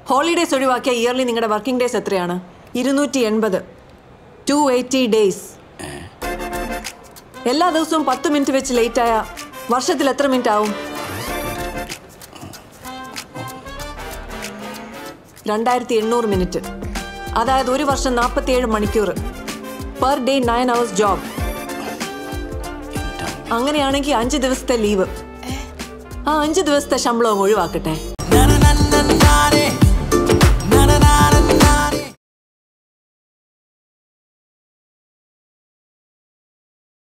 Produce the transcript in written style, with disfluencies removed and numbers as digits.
Holidays ഒഴിവാക്കിയ yearly നിങ്ങളുടെ working days എത്രയാണ്? 280. 280 ഡേയ്സ്. എല്ലാ ദിവസവും 10 മിനിറ്റ് വെച്ച് ലേറ്റ് ആയ വർഷത്തിൽ എത്ര മിനിറ്റ് ആവും? 2800 മിനിറ്റ്. അതായത് ഒരു വർഷം 47 മണിക്കൂർ. Per day 9 hours job. അങ്ങനെയാണെങ്കിൽ 5 ദിവസത്തെ ലീവ്. ആ 5 ദിവസത്തെ ശമ്പളവും ഒഴിവാക്കട്ടെ.